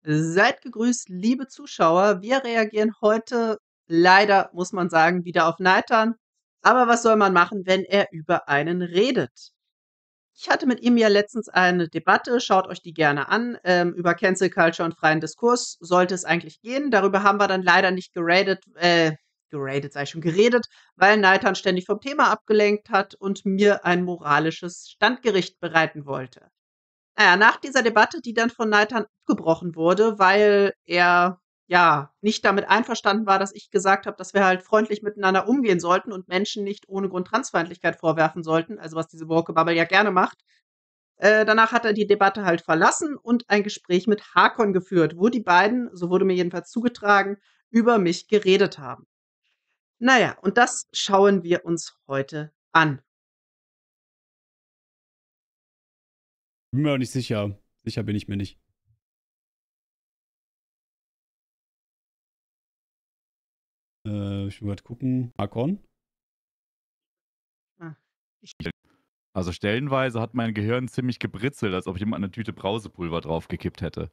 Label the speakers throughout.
Speaker 1: Seid gegrüßt, liebe Zuschauer. Wir reagieren heute leider, muss man sagen, wieder auf Neitan. Aber was soll man machen, wenn er über einen redet? Ich hatte mit ihm ja letztens eine Debatte, schaut euch die gerne an, über Cancel Culture und freien Diskurs sollte es eigentlich gehen. Darüber haben wir dann leider nicht geradet sage ich schon, geredet, weil Neitan ständig vom Thema abgelenkt hat und mir ein moralisches Standgericht bereiten wollte. Na ja, nach dieser Debatte, die dann von Neitan abgebrochen wurde, weil er, ja, nicht damit einverstanden war, dass ich gesagt habe, dass wir halt freundlich miteinander umgehen sollten und Menschen nicht ohne Grund Transfeindlichkeit vorwerfen sollten, also was diese Woke-Bubble ja gerne macht. Danach hat er die Debatte halt verlassen und ein Gespräch mit Hakon geführt, wo die beiden, so wurde mir jedenfalls zugetragen, über mich geredet haben. Na ja, und das schauen wir uns heute an.
Speaker 2: Bin mir auch nicht sicher. Sicher bin ich mir nicht. Ich will gerade gucken. Hakon?
Speaker 1: Ah, ich
Speaker 3: Also stellenweise hat mein Gehirn ziemlich gebritzelt, als ob jemand eine Tüte Brausepulver draufgekippt hätte.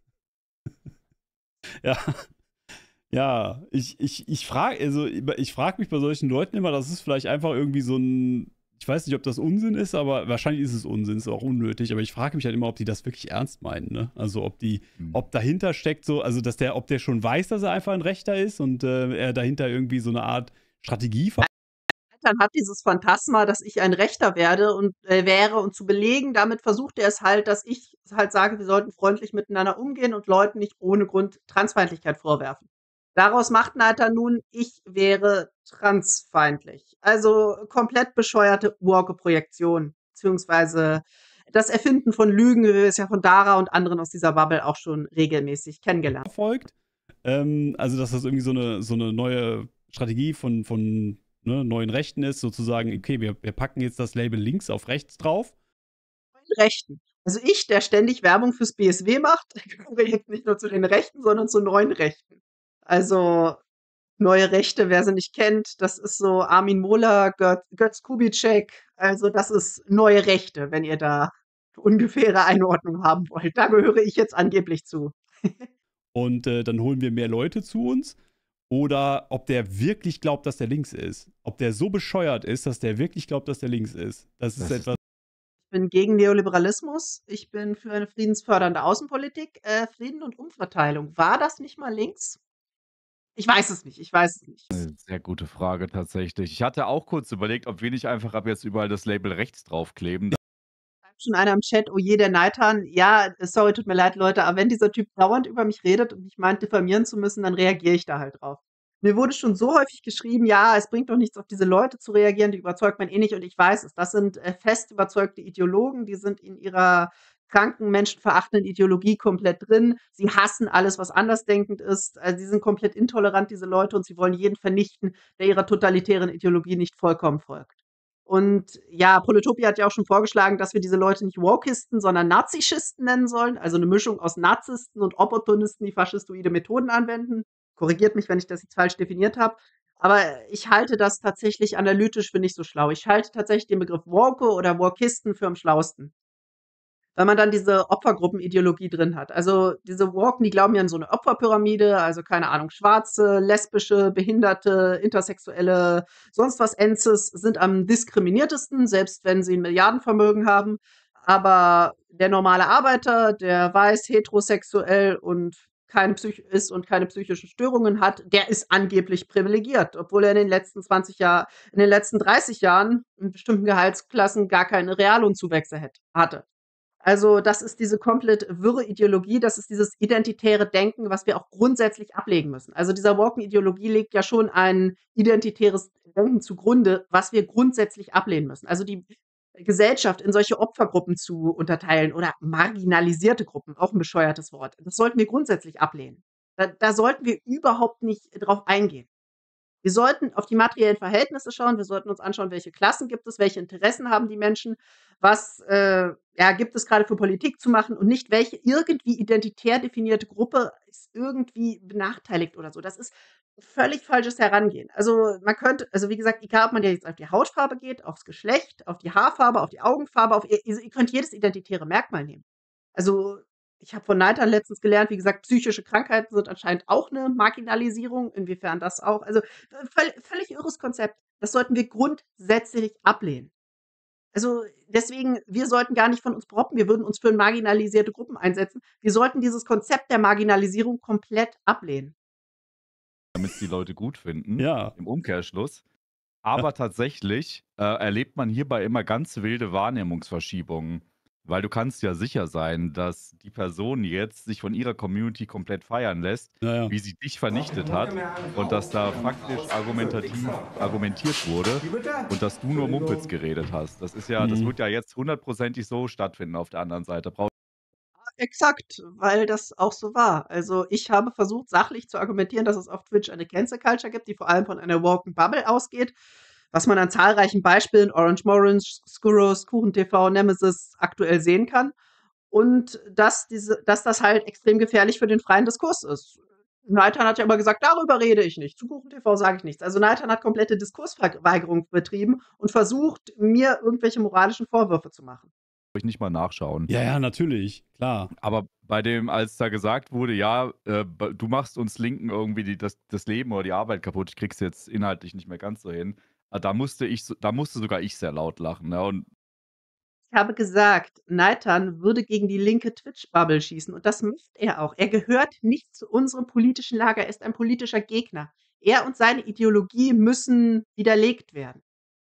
Speaker 2: Ja. Ja, ich frage ich frag mich bei solchen Leuten immer, das ist vielleicht einfach irgendwie so ein, ich weiß nicht, ob das Unsinn ist, aber wahrscheinlich ist es Unsinn, ist auch unnötig, aber ich frage mich halt immer, ob die das wirklich ernst meinen, ne? Also ob dahinter steckt so, also ob der schon weiß, dass er einfach ein Rechter ist und er dahinter irgendwie so eine Art Strategie
Speaker 1: Eltern hat dieses Phantasma, dass ich ein Rechter werde und wäre und zu belegen, damit versucht er es halt, dass ich halt sage, wir sollten freundlich miteinander umgehen und Leuten nicht ohne Grund Transfeindlichkeit vorwerfen. Daraus macht Neiter nun, ich wäre transfeindlich. Also komplett bescheuerte Woke-Projektion, beziehungsweise das Erfinden von Lügen, wie wir es ja von Dara und anderen aus dieser Bubble auch schon regelmäßig kennengelernt.
Speaker 2: verfolgt. Also, dass das irgendwie so eine neue Strategie von ne, neuen Rechten ist, sozusagen, okay, wir packen jetzt das Label links auf rechts drauf.
Speaker 1: Rechten. Also ich, der ständig Werbung fürs BSW macht, gehöre jetzt nicht nur zu den Rechten, sondern zu neuen Rechten. Also neue Rechte, wer sie nicht kennt, das ist so Armin Mohler, Götz Kubitschek. Also das ist neue Rechte, wenn ihr da ungefähre Einordnung haben wollt. Da gehöre ich jetzt angeblich zu.
Speaker 2: Und dann holen wir mehr Leute zu uns. Oder ob der wirklich glaubt, dass der links ist. Ob der so bescheuert ist, dass der wirklich glaubt, dass der links ist. Das ist etwas.
Speaker 1: Ich bin gegen Neoliberalismus. Ich bin für eine friedensfördernde Außenpolitik. Frieden und Umverteilung. War das nicht mal links? Ich weiß es nicht. Ich weiß es nicht.
Speaker 3: Sehr gute Frage tatsächlich. Ich hatte auch kurz überlegt, ob wir nicht einfach ab jetzt überall das Label rechts draufkleben.
Speaker 1: Schreibt schon einer im Chat, oh je, der Neitan. Ja, sorry, tut mir leid, Leute, aber wenn dieser Typ dauernd über mich redet und mich meint, diffamieren zu müssen, dann reagiere ich da halt drauf. Mir wurde schon so häufig geschrieben, ja, es bringt doch nichts, auf diese Leute zu reagieren, die überzeugt man eh nicht. Und ich weiß es, das sind fest überzeugte Ideologen, die sind in ihrer kranken, menschenverachtenden Ideologie komplett drin. Sie hassen alles, was andersdenkend ist. Also, sie sind komplett intolerant, diese Leute, und sie wollen jeden vernichten, der ihrer totalitären Ideologie nicht vollkommen folgt. Und ja, Polytopia hat ja auch schon vorgeschlagen, dass wir diese Leute nicht Wokisten, sondern Nazischisten nennen sollen. Also eine Mischung aus Narzissten und Opportunisten, die faschistoide Methoden anwenden. Korrigiert mich, wenn ich das jetzt falsch definiert habe. Aber ich halte das tatsächlich analytisch für nicht so schlau. Ich halte tatsächlich den Begriff Woke oder Wokisten für am schlausten, weil man dann diese Opfergruppenideologie drin hat. Also diese Woken, die glauben ja an so eine Opferpyramide, also keine Ahnung, Schwarze, Lesbische, Behinderte, Intersexuelle, sonst was Enzes sind am diskriminiertesten, selbst wenn sie ein Milliardenvermögen haben. Aber der normale Arbeiter, der weiß, heterosexuell und ist und keine psychischen Störungen hat, der ist angeblich privilegiert, obwohl er in den letzten 20 Jahren, in den letzten 30 Jahren in bestimmten Gehaltsklassen gar keine Reallohnzuwächse hatte. Also, das ist diese komplett wirre Ideologie, das ist dieses identitäre Denken, was wir auch grundsätzlich ablegen müssen. Also, dieser Woken-Ideologie legt ja schon ein identitäres Denken zugrunde, was wir grundsätzlich ablehnen müssen. Also, die Gesellschaft in solche Opfergruppen zu unterteilen oder marginalisierte Gruppen, auch ein bescheuertes Wort. Das sollten wir grundsätzlich ablehnen. Da sollten wir überhaupt nicht drauf eingehen. Wir sollten auf die materiellen Verhältnisse schauen. Wir sollten uns anschauen, welche Klassen gibt es, welche Interessen haben die Menschen, was ja, gibt es gerade für Politik zu machen und nicht, welche irgendwie identitär definierte Gruppe ist irgendwie benachteiligt oder so. Das ist völlig falsches Herangehen. Also man könnte, also wie gesagt, egal ob man jetzt auf die Hautfarbe geht, aufs Geschlecht, auf die Haarfarbe, auf die Augenfarbe, ihr könnt jedes identitäre Merkmal nehmen. Also Ich habe von Neitern letztens gelernt, wie gesagt, psychische Krankheiten sind anscheinend auch eine Marginalisierung, inwiefern das auch also, völlig irres Konzept. Das sollten wir grundsätzlich ablehnen. Also, deswegen, wir sollten gar nicht von uns behaupten, wir würden uns für marginalisierte Gruppen einsetzen. Wir sollten dieses Konzept der Marginalisierung komplett ablehnen.
Speaker 3: damit es die Leute gut finden,
Speaker 2: Ja.
Speaker 3: im Umkehrschluss. Aber tatsächlich erlebt man hierbei immer ganz wilde Wahrnehmungsverschiebungen. Weil du kannst ja sicher sein, dass die Person jetzt sich von ihrer Community komplett feiern lässt,
Speaker 2: Ja, ja.
Speaker 3: wie sie dich vernichtet hat und dass da faktisch argumentiert wurde und dass du nur Mumpitz geredet hast. Das ist ja, das
Speaker 2: Mhm.
Speaker 3: wird ja jetzt hundertprozentig so stattfinden auf der anderen Seite.
Speaker 1: Exakt, weil das auch so war. Also, ich habe versucht, sachlich zu argumentieren, dass es auf Twitch eine Cancel Culture gibt, die vor allem von einer woken Bubble ausgeht, was man an zahlreichen Beispielen Orange Morange, Skurrus, KuchenTV, Nemesis aktuell sehen kann. Und dass das halt extrem gefährlich für den freien Diskurs ist. Neitan hat ja immer gesagt, darüber rede ich nicht. Zu KuchenTV sage ich nichts. Also Neitan hat komplette Diskursverweigerung betrieben und versucht, mir irgendwelche moralischen Vorwürfe zu machen.
Speaker 3: Ich nicht mal nachschauen.
Speaker 2: Ja, ja, natürlich, klar.
Speaker 3: Aber bei dem, als da gesagt wurde, ja, du machst uns Linken irgendwie das Leben oder die Arbeit kaputt, ich krieg's jetzt inhaltlich nicht mehr ganz so hin, da musste sogar ich sehr laut lachen. Ne? Und
Speaker 1: Ich habe gesagt, Neitan würde gegen die linke Twitch-Bubble schießen und das macht er auch. Er gehört nicht zu unserem politischen Lager, er ist ein politischer Gegner. Er und seine Ideologie müssen widerlegt werden.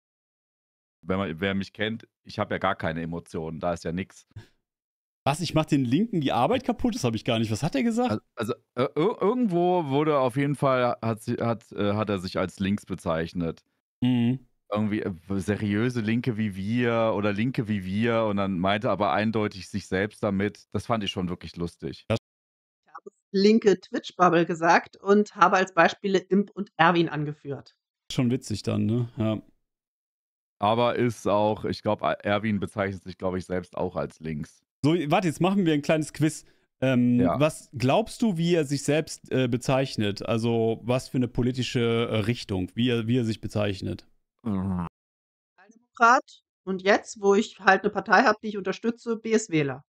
Speaker 3: wer mich kennt, ich habe ja gar keine Emotionen, da ist ja nichts.
Speaker 2: Was, ich mach den Linken die Arbeit kaputt? Das habe ich gar nicht. Was hat er gesagt?
Speaker 3: Also irgendwo wurde auf jeden Fall, hat er sich als links bezeichnet.
Speaker 2: Mhm.
Speaker 3: Irgendwie seriöse Linke wie wir oder Linke wie wir und dann meinte aber eindeutig sich selbst damit. Das fand ich schon wirklich lustig.
Speaker 1: Ich habe linke Twitch-Bubble gesagt und habe als Beispiele Imp und Erwin angeführt.
Speaker 2: Schon witzig dann, ne? Ja.
Speaker 3: Aber ist auch, ich glaube, Erwin bezeichnet sich, glaube ich, selbst auch als links.
Speaker 2: So, warte, jetzt machen wir ein kleines Quiz.
Speaker 3: Ja.
Speaker 2: Was glaubst du, wie er sich selbst bezeichnet? Also, was für eine politische Richtung, wie er sich bezeichnet?
Speaker 1: Demokrat und jetzt, wo ich halt eine Partei habe, die ich unterstütze, BS-Wähler.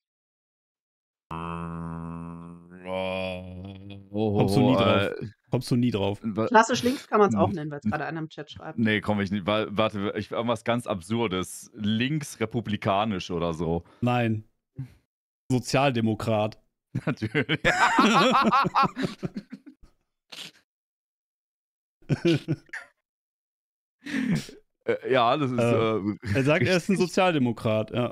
Speaker 2: Kommst du nie drauf? Kommst du nie drauf?
Speaker 1: Klassisch links kann man es auch nennen, weil es gerade einer im Chat schreibt.
Speaker 3: Nee, komme ich nicht. Warte, irgendwas ganz Absurdes. Linksrepublikanisch oder so.
Speaker 2: Nein. Sozialdemokrat.
Speaker 3: Natürlich. Ja, das ist.
Speaker 2: Er sagt, er ist ein Sozialdemokrat, ja.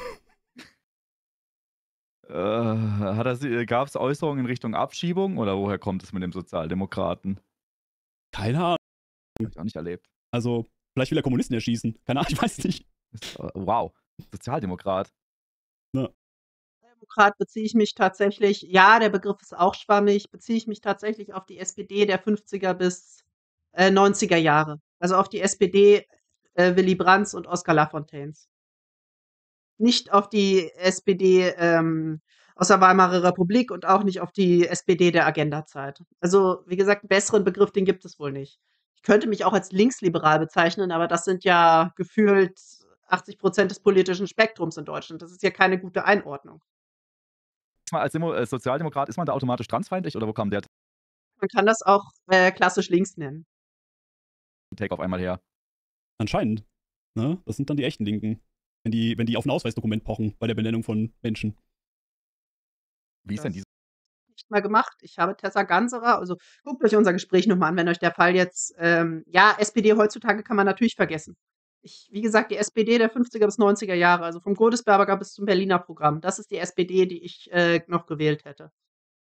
Speaker 3: Gab es Äußerungen in Richtung Abschiebung oder woher kommt es mit dem Sozialdemokraten?
Speaker 2: Keine Ahnung.
Speaker 3: Hab ich auch nicht erlebt.
Speaker 2: Also, vielleicht will er Kommunisten erschießen. Keine Ahnung, ich weiß nicht.
Speaker 3: Wow, Sozialdemokrat.
Speaker 2: Ne.
Speaker 1: Demokrat beziehe ich mich tatsächlich, ja, der Begriff ist auch schwammig, beziehe ich mich tatsächlich auf die SPD der 50er bis 90er Jahre. Also auf die SPD Willy Brandts und Oskar Lafontaines. Nicht auf die SPD aus der Weimarer Republik und auch nicht auf die SPD der Agenda-Zeit. Also, wie gesagt, einen besseren Begriff, den gibt es wohl nicht. Ich könnte mich auch als linksliberal bezeichnen, aber das sind ja gefühlt 80% des politischen Spektrums in Deutschland. Das ist ja keine gute Einordnung.
Speaker 3: Als Sozialdemokrat, ist man da automatisch transfeindlich oder wo kam der
Speaker 1: Man kann das auch klassisch links nennen.
Speaker 3: Take auf einmal her?
Speaker 2: Anscheinend. Ne? Das sind dann die echten Linken. Wenn die auf ein Ausweisdokument pochen bei der Benennung von Menschen.
Speaker 3: Wie ist denn diese?
Speaker 1: Nicht mal gemacht. Ich habe Tessa Ganserer, also guckt euch unser Gespräch nochmal an, wenn euch der Fall jetzt, ja, SPD heutzutage kann man natürlich vergessen. Wie gesagt, die SPD der 50er bis 90er Jahre, also vom Godesberger bis zum Berliner Programm, das ist die SPD, die ich noch gewählt hätte.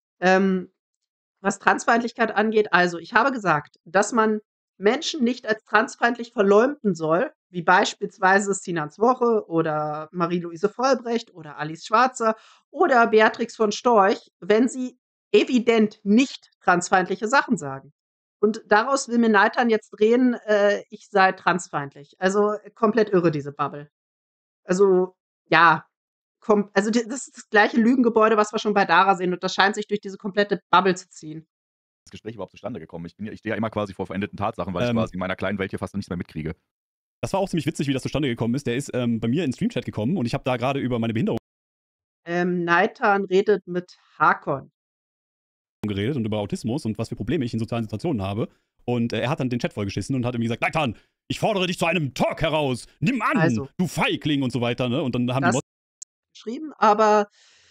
Speaker 1: Was Transfeindlichkeit angeht, also ich habe gesagt, dass man Menschen nicht als transfeindlich verleumden soll, wie beispielsweise Sinans Woche oder Marie-Louise Vollbrecht oder Alice Schwarzer oder Beatrix von Storch, wenn sie evident nicht transfeindliche Sachen sagen. Und daraus will mir Neitan jetzt drehen, ich sei transfeindlich. Also komplett irre, diese Bubble. Also, ja, also das ist das gleiche Lügengebäude, was wir schon bei Dara sehen. Und das scheint sich durch diese komplette Bubble zu ziehen.
Speaker 3: Das Gespräch überhaupt zustande gekommen? Ich stehe ja immer quasi vor verendeten Tatsachen, weil ich quasi in meiner kleinen Welt hier fast nichts mehr mitkriege.
Speaker 2: Das war auch ziemlich witzig, wie das zustande gekommen ist. Der ist bei mir in den Streamchat gekommen und ich habe da gerade über meine Behinderung
Speaker 1: Neitan redet mit Hakon.
Speaker 2: geredet und über Autismus und was für Probleme ich in sozialen Situationen habe. Und er hat dann den Chat vollgeschissen und hat irgendwie gesagt, Neitan, ich fordere dich zu einem Talk heraus. Nimm an,
Speaker 1: Also,
Speaker 2: du Feigling und so weiter. Ne? Und dann haben die
Speaker 1: das
Speaker 2: Mods
Speaker 1: geschrieben, aber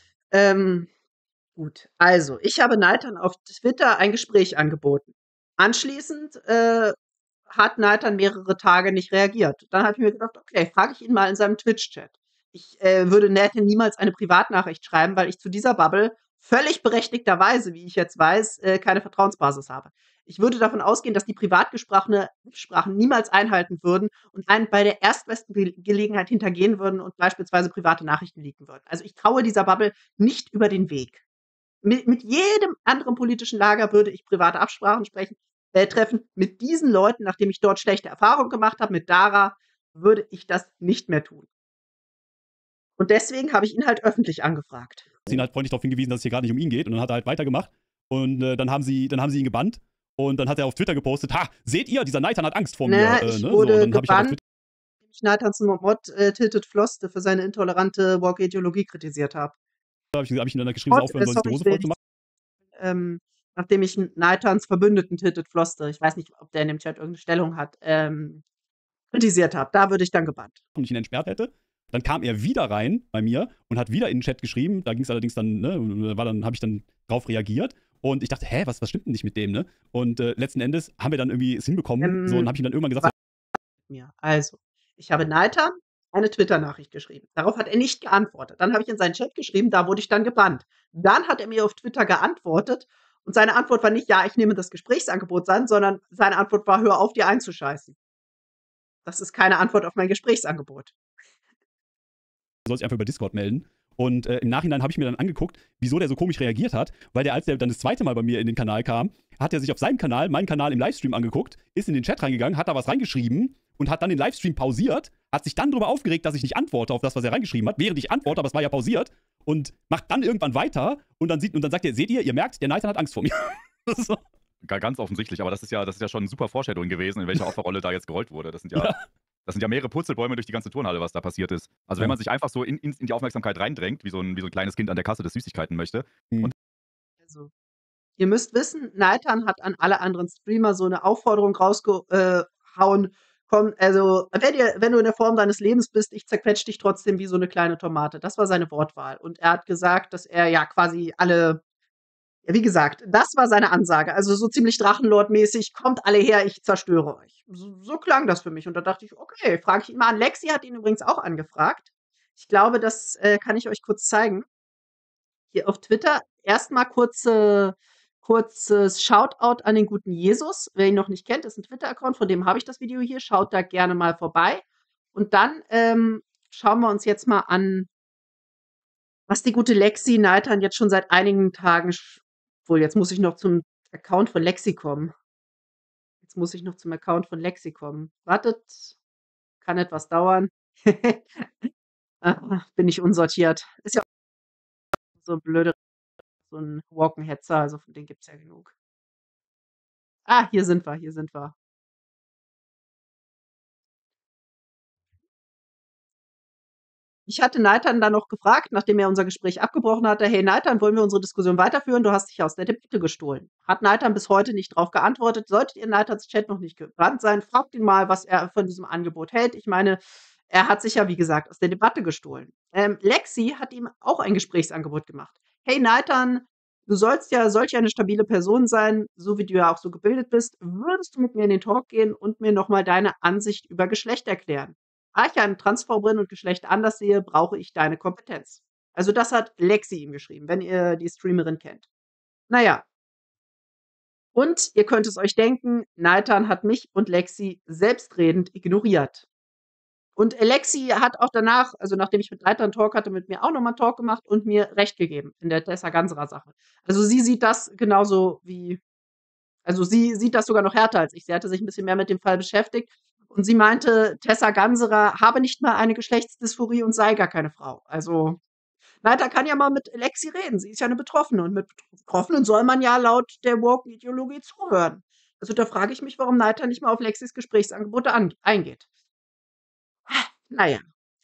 Speaker 1: gut. Also, ich habe Neitan auf Twitter ein Gespräch angeboten. Anschließend hat Neitan mehrere Tage nicht reagiert. Dann habe ich mir gedacht, okay, frage ich ihn mal in seinem Twitch-Chat. Ich würde Neitan niemals eine Privatnachricht schreiben, weil ich zu dieser Bubble völlig berechtigterweise, wie ich jetzt weiß, keine Vertrauensbasis habe. Ich würde davon ausgehen, dass die Privatgesprochene Absprachen niemals einhalten würden und einen bei der erstbesten Gelegenheit hintergehen würden und beispielsweise private Nachrichten leaken würden. Also ich traue dieser Bubble nicht über den Weg. Mit jedem anderen politischen Lager würde ich private Absprachen treffen. Mit diesen Leuten, nachdem ich dort schlechte Erfahrungen gemacht habe, mit Dara, würde ich das nicht mehr tun. Und deswegen habe ich ihn halt öffentlich angefragt.
Speaker 2: ihn halt freundlich darauf hingewiesen, dass es hier gerade nicht um ihn geht. Und dann hat er halt weitergemacht. Und dann haben sie ihn gebannt. Und dann hat er auf Twitter gepostet, ha, seht ihr, dieser Neitan hat Angst vor mir.
Speaker 1: Ich
Speaker 2: Ne?
Speaker 1: wurde
Speaker 2: So, und dann habe ich halt auf
Speaker 1: gebannt,
Speaker 2: Twitter
Speaker 1: indem ich Nathans Mod Tilted Floste für seine intolerante Woke-Ideologie kritisiert habe.
Speaker 2: hab ich ihm dann geschrieben, dass er aufhören soll, sich die Hose voll zu machen.
Speaker 1: Nachdem ich Nathans Verbündeten Tilted Floste, ich weiß nicht, ob der in dem Chat irgendeine Stellung hat, kritisiert habe. Da würde ich dann gebannt.
Speaker 2: Und ich ihn entsperrt hätte. Dann kam er wieder rein bei mir und hat wieder in den Chat geschrieben. Da ging es allerdings dann, ne, habe ich dann drauf reagiert. Und ich dachte, hä, was stimmt denn nicht mit dem, ne? Und letzten Endes haben wir dann irgendwie es hinbekommen. So, und habe ich ihm dann irgendwann gesagt,
Speaker 1: Also, ich habe Neitan eine Twitter-Nachricht geschrieben. Darauf hat er nicht geantwortet. Dann habe ich in seinen Chat geschrieben, da wurde ich dann gebannt. Dann hat er mir auf Twitter geantwortet und seine Antwort war nicht, ja, ich nehme das Gesprächsangebot an, sondern seine Antwort war, hör auf, dir einzuscheißen. Das ist keine Antwort auf mein Gesprächsangebot.
Speaker 2: soll sich einfach über Discord melden. Und im Nachhinein habe ich mir dann angeguckt, wieso der so komisch reagiert hat, weil der, als der dann das zweite Mal bei mir in den Kanal kam, hat er sich auf seinem Kanal, meinen Kanal im Livestream angeguckt, ist in den Chat reingegangen, hat da was reingeschrieben und hat dann den Livestream pausiert, hat sich dann darüber aufgeregt, dass ich nicht antworte auf das, was er reingeschrieben hat, während ich antworte, aber es war ja pausiert, und macht dann irgendwann weiter und dann sagt er, seht ihr merkt, der Neitan hat Angst vor mir. Das ist so.
Speaker 3: Ganz offensichtlich, aber das ist ja schon ein super Foreshadowing gewesen, in welcher Opferrolle da jetzt gerollt wurde. Das sind ja mehrere Purzelbäume durch die ganze Turnhalle, was da passiert ist. Also wenn man sich einfach so in die Aufmerksamkeit reindrängt, wie so ein kleines Kind an der Kasse, das Süßigkeiten möchte.
Speaker 1: Also, ihr müsst wissen, Neitan hat an alle anderen Streamer so eine Aufforderung rausgehauen. Komm, also, wenn du in der Form deines Lebens bist, ich zerquetsch dich trotzdem wie so eine kleine Tomate. Das war seine Wortwahl. Und er hat gesagt, dass er ja quasi alle, ja, wie gesagt, das war seine Ansage. Also so ziemlich Drachenlord-mäßig, kommt alle her, ich zerstöre euch. So klang das für mich. Und da dachte ich, okay, frage ich ihn mal an. Lexi hat ihn übrigens auch angefragt. Ich glaube, das kann ich euch kurz zeigen. Hier auf Twitter erstmal kurzes Shoutout an den guten Jesus. Wer ihn noch nicht kennt, ist ein Twitter-Account, von dem habe ich das Video hier. Schaut da gerne mal vorbei. Und dann schauen wir uns jetzt mal an, was die gute Lexi Neitan jetzt schon seit einigen Tagen. Wohl, jetzt muss ich noch zum Account von Lexi kommen. Wartet, kann etwas dauern. Bin ich unsortiert. Ist ja auch so blöde, so ein Walken-Hetzer, also von denen gibt's ja genug. Hier sind wir. Ich hatte Neitan dann noch gefragt, nachdem er unser Gespräch abgebrochen hatte: „Hey Neitan, wollen wir unsere Diskussion weiterführen? Du hast dich aus der Debatte gestohlen." Hat Neitan bis heute nicht drauf geantwortet. Solltet ihr Neitans Chat noch nicht gebannt sein, fragt ihn mal, was er von diesem Angebot hält. Ich meine, er hat sich ja, wie gesagt, aus der Debatte gestohlen. Lexi hat ihm auch ein Gesprächsangebot gemacht. „Hey Neitan, du sollst ja solch eine stabile Person sein, so wie du ja auch so gebildet bist. Würdest du mit mir in den Talk gehen und mir noch mal deine Ansicht über Geschlecht erklären? Da ich eine Transfrau bin und Geschlechter anders sehe, brauche ich deine Kompetenz." Also das hat Lexi ihm geschrieben, wenn ihr die Streamerin kennt. Naja. Und ihr könnt es euch denken, Neitan hat mich und Lexi selbstredend ignoriert. Und Lexi hat auch danach, also nachdem ich mit Neitan Talk hatte, mit mir auch nochmal Talk gemacht und mir Recht gegeben in der Tessa Ganserer Sache. Also sie sieht das genauso wie, also sie sieht das sogar noch härter als ich. Sie hatte sich ein bisschen mehr mit dem Fall beschäftigt. Und sie meinte, Tessa Ganserer habe nicht mal eine Geschlechtsdysphorie und sei gar keine Frau. Also, Neiter kann ja mal mit Lexi reden. Sie ist ja eine Betroffene. Und mit Betroffenen soll man ja laut der Woke-Ideologie zuhören. Also da frage ich mich, warum Neiter nicht mal auf Lexis Gesprächsangebote eingeht. Naja.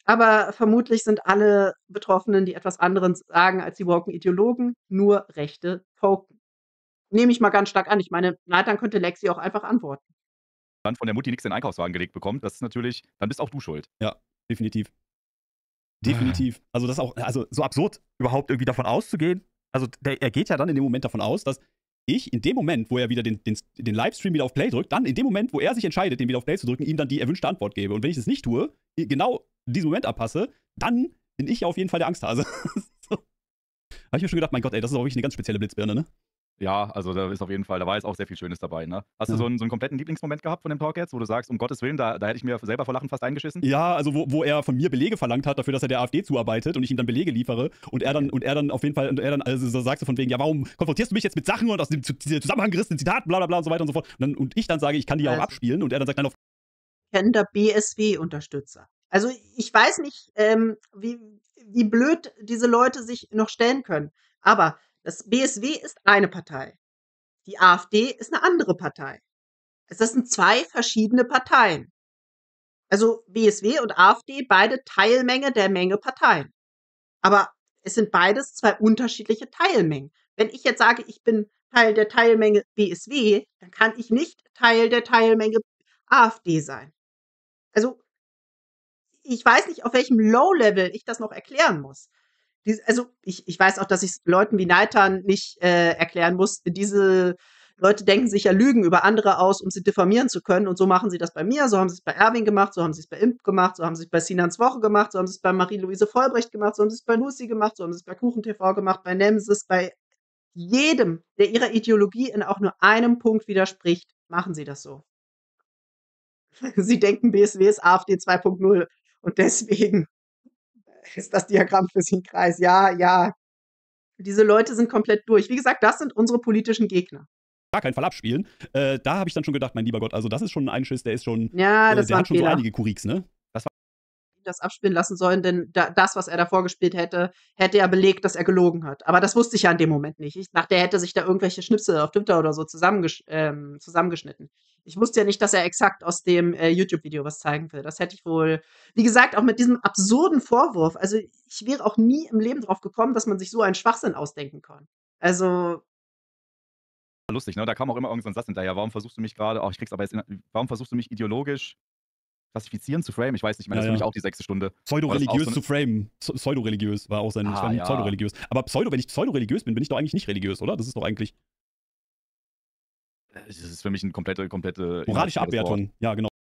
Speaker 1: Aber vermutlich sind alle Betroffenen, die etwas anderes sagen als die woken Ideologen, nur rechte Token. Nehme ich mal ganz stark an. Ich meine, na, dann könnte Lexi auch einfach antworten.
Speaker 3: Dann von der Mutti nichts in den Einkaufswagen gelegt bekommt, das ist natürlich, dann bist auch du schuld.
Speaker 2: Ja, definitiv. Definitiv. Also das ist auch, also so absurd überhaupt irgendwie davon auszugehen. Also er geht ja dann in dem Moment davon aus, dass ich in dem Moment, wo er wieder den Livestream wieder auf Play drückt, dann in dem Moment, wo er sich entscheidet, den wieder auf Play zu drücken, ihm dann die erwünschte Antwort gebe. Und wenn ich es nicht tue, genau in diesem Moment abpasse, dann bin ich auf jeden Fall der Angsthase. So. Habe ich mir schon gedacht, mein Gott, ey, das ist auch wirklich eine ganz spezielle Blitzbirne, ne?
Speaker 3: Ja, also da ist auf jeden Fall, da war jetzt auch sehr viel Schönes dabei, ne? Hast du
Speaker 2: Ja.
Speaker 3: so einen kompletten Lieblingsmoment gehabt von dem Talk jetzt, wo du sagst, um Gottes Willen, da hätte ich mir selber vor Lachen fast eingeschissen?
Speaker 2: Ja, also wo er von mir Belege verlangt hat dafür, dass er der AfD zuarbeitet und ich ihm dann Belege liefere und er dann auf jeden Fall, also so sagst du von wegen, ja, warum konfrontierst du mich jetzt mit Sachen und aus dem Zusammenhang gerissenen Zitaten, bla bla bla und so weiter und so fort. Und ich dann sage, ich kann die ja auch
Speaker 1: Also.
Speaker 2: abspielen und er dann sagt, nein, auf
Speaker 1: Kennender BSW-Unterstützer. Also ich weiß nicht, wie blöd diese Leute sich noch stellen können. Aber das BSW ist eine Partei. Die AfD ist eine andere Partei. Das sind zwei verschiedene Parteien. Also BSW und AfD, beide Teilmenge der Menge Parteien. Aber es sind beides zwei unterschiedliche Teilmengen. Wenn ich jetzt sage, ich bin Teil der Teilmenge BSW, dann kann ich nicht Teil der Teilmenge AfD sein. Also ich weiß nicht, auf welchem Low-Level ich das noch erklären muss. Also ich weiß auch, dass ich Leuten wie Neitan nicht erklären muss. Diese Leute denken sich ja Lügen über andere aus, um sie diffamieren zu können. Und so machen sie das bei mir, so haben sie es bei Erwin gemacht, so haben sie es bei Imp gemacht, so haben sie es bei Sinans Woche gemacht, so haben sie es bei Marie-Louise Vollbrecht gemacht, so haben sie es bei Lucy gemacht, so haben sie es bei KuchenTV gemacht, bei Nemesis, bei jedem, der ihrer Ideologie in auch nur einem Punkt widerspricht, machen sie das so. Sie denken, BSW ist AfD 2.0 und deswegen ist das Diagramm für sie ein Kreis. Ja, ja. Diese Leute sind komplett durch. Wie gesagt, das sind unsere politischen Gegner.
Speaker 2: gar keinen Fall abspielen. Da habe ich dann schon gedacht, mein lieber Gott, also das ist schon ein Einschiss, der ist schon,
Speaker 1: Ja, das
Speaker 2: der
Speaker 1: war ein
Speaker 2: hat schon so
Speaker 1: Fehler.
Speaker 2: einige Kuriks, ne?
Speaker 1: Das abspielen lassen sollen, denn das, was er da vorgespielt hätte, hätte ja belegt, dass er gelogen hat. Aber das wusste ich ja in dem Moment nicht. Ich dachte, er hätte sich da irgendwelche Schnipsel auf Twitter oder so zusammengeschnitten. Ich wusste ja nicht, dass er exakt aus dem YouTube-Video was zeigen will. Das hätte ich wohl, wie gesagt, auch mit diesem absurden Vorwurf. Also ich wäre auch nie im Leben drauf gekommen, dass man sich so einen Schwachsinn ausdenken kann. Also
Speaker 3: Lustig, ne? Da kam auch immer irgend so ein Satz hinterher. Warum versuchst du mich gerade, ich krieg's aber jetzt, warum versuchst du mich ideologisch klassifizieren zu framen? Ich weiß nicht, ich meine, das ist für mich auch die 6. Stunde.
Speaker 2: Pseudo-religiös zu framen. Pseudo-religiös war auch sein, ich war nicht pseudo-religiös. Aber wenn ich pseudo-religiös bin, bin ich doch eigentlich nicht religiös, oder? Das ist doch eigentlich
Speaker 3: Das ist für mich eine komplette
Speaker 2: moralische Abwertung. Ja, genau.